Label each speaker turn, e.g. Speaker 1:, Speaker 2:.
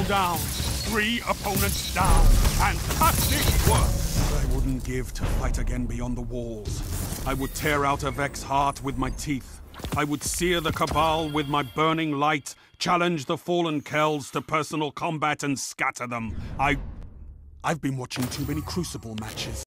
Speaker 1: down. 3 opponents down. Fantastic work! I wouldn't give to fight again beyond the walls. I would tear out a Vex heart with my teeth. I would sear the Cabal with my burning light, challenge the fallen Kells to personal combat and scatter them. I've been watching too many Crucible matches.